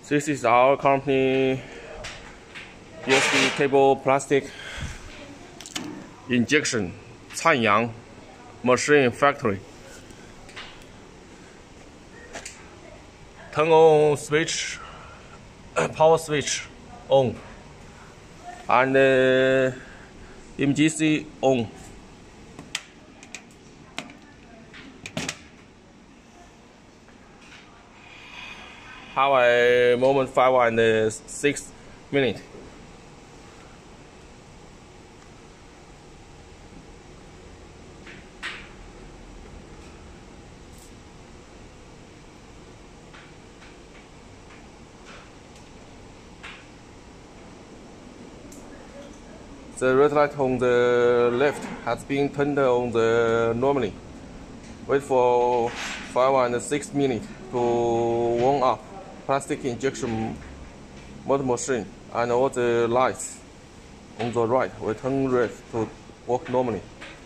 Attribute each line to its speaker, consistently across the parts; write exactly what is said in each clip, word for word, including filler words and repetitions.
Speaker 1: This is our company U S B cable plastic injection Canyang machine factory. Turn on switch, power switch on, and uh, M G C on. Have a moment five and six minutes. The red light on the left has been turned on the normally. Wait for five and six minutes to warm up plastic injection motor machine, and all the lights on the right will turn red to work normally.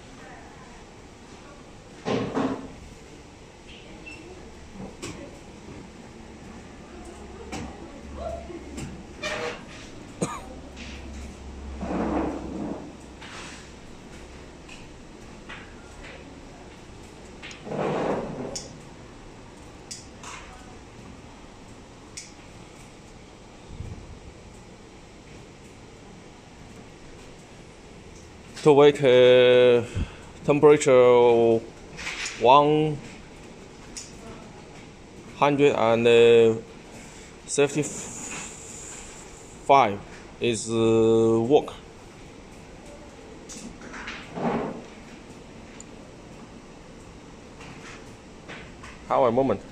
Speaker 1: To wait uh, temperature one hundred seventy-five is uh, work. Have a moment.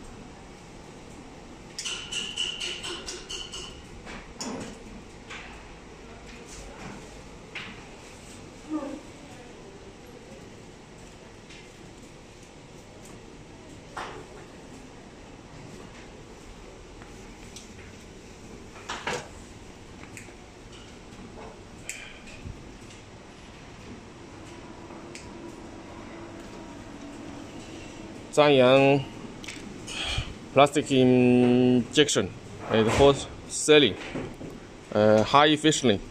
Speaker 1: Canyang plastic injection and for selling uh, high efficiently.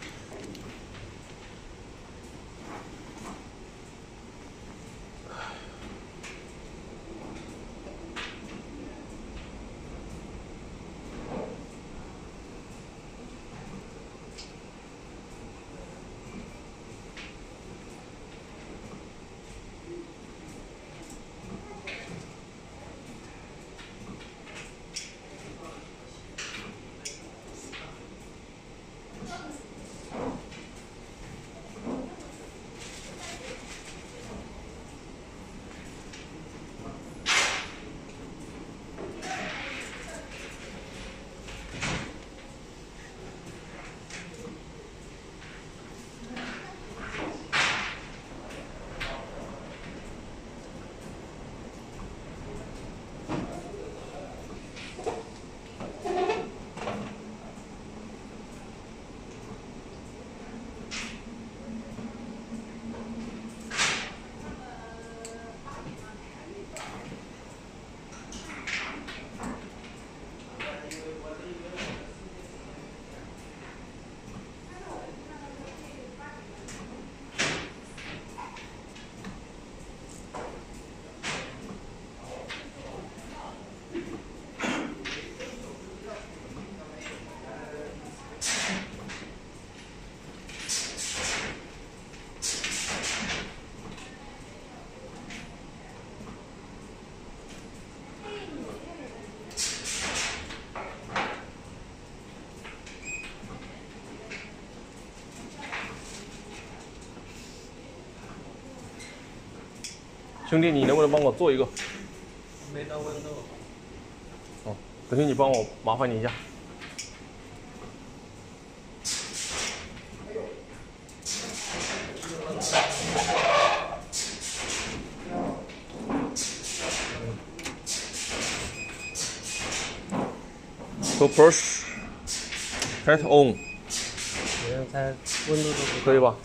Speaker 1: 兄弟，你能不能帮我做一个？
Speaker 2: 没到温度。
Speaker 1: 哦，等你帮我麻烦你一下。To push, turn on。
Speaker 2: 这样才温度都不
Speaker 1: 可以吧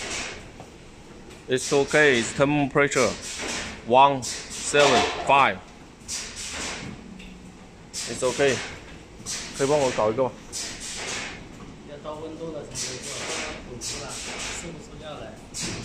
Speaker 1: ？It's okay. It's temperature one seven five. It's okay. 可以帮我搞一个吗？
Speaker 2: 要到温度了才能做，煮出来，吃不出料来。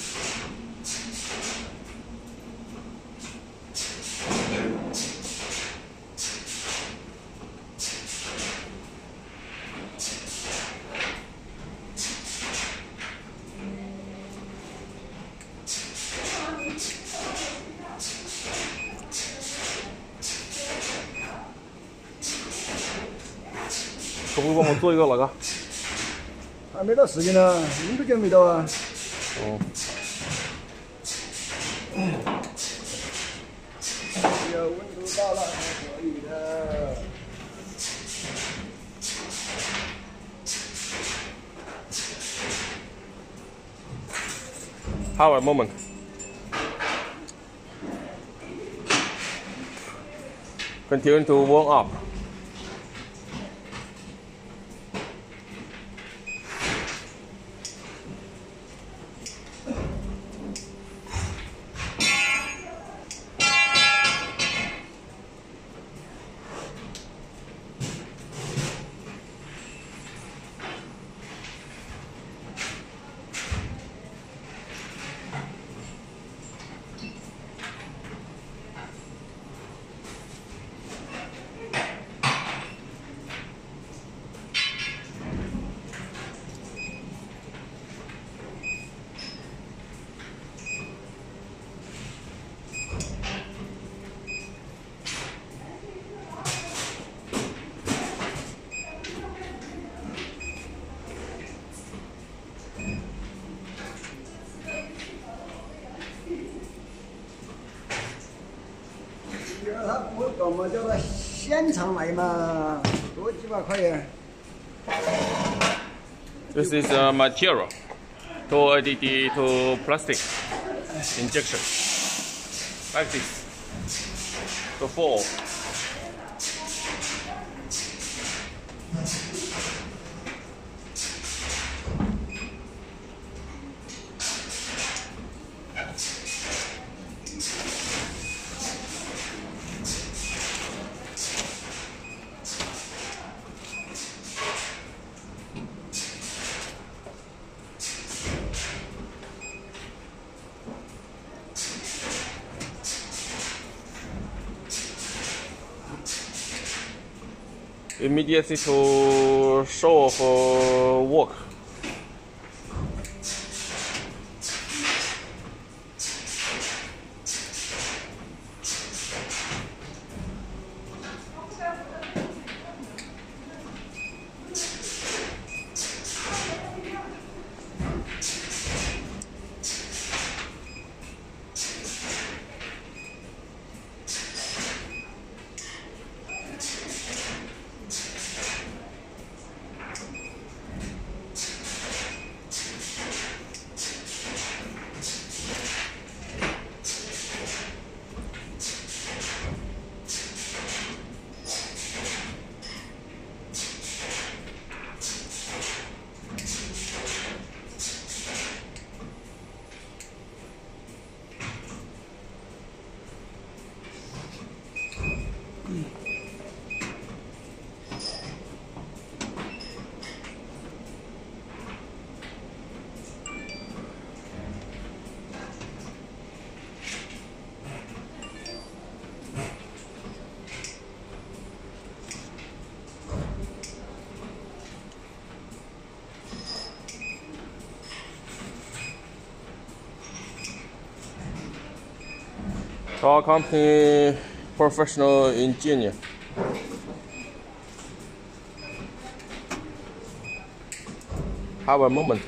Speaker 1: 可不可以帮我做一个哪个？
Speaker 3: 还没到时间呢，温度就没到啊。
Speaker 1: 哦。
Speaker 3: 只要温度到了才可以的。
Speaker 1: Have a moment. Continue to warm up.
Speaker 3: 他不搞嘛，叫他现场来嘛，多几百块呀。
Speaker 1: This is a material to A D D to plastic injection. Like this. To fall. Immediately to show off uh, work. Our company professional engineer. Have a moment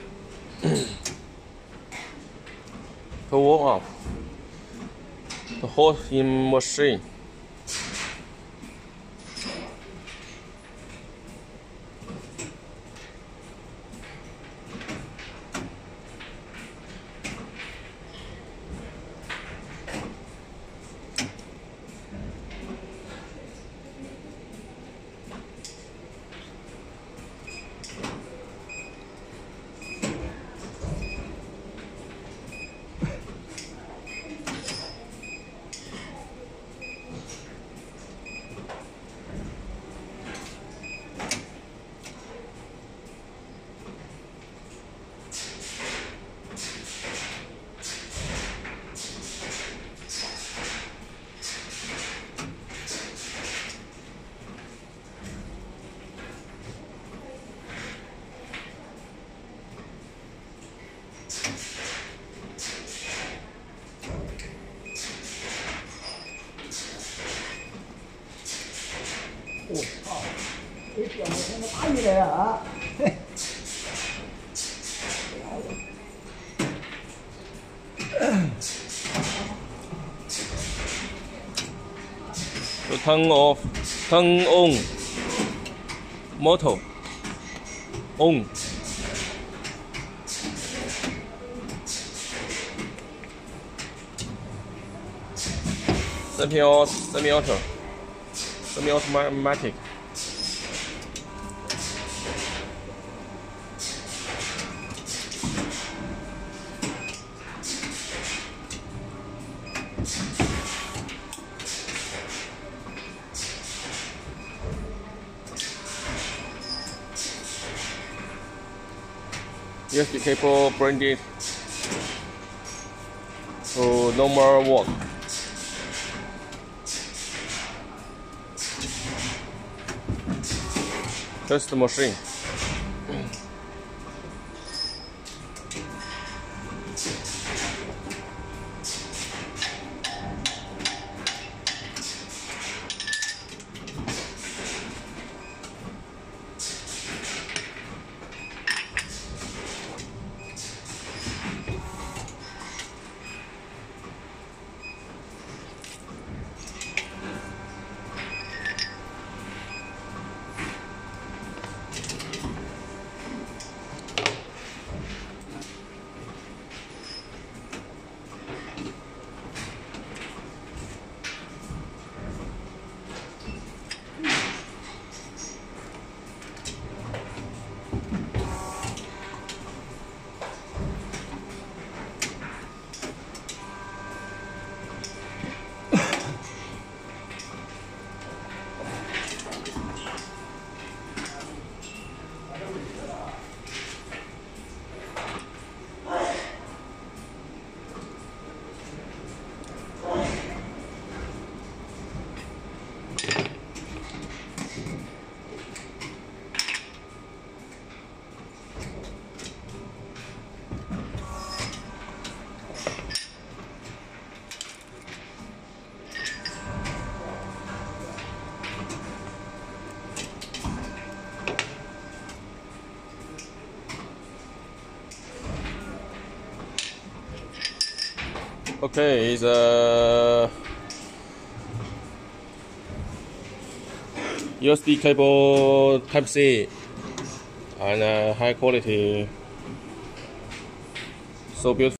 Speaker 1: to warm up the whole in machine.
Speaker 3: 我操！这表妹现在打你来啊！嘿。
Speaker 1: So turn off, turn on, motor, on. Semi-auto, semi-auto, semi-automatic. U S B cable branded to normal work. Test the machine. Okay, it's a U S B cable Type C and uh, high quality, so beautiful.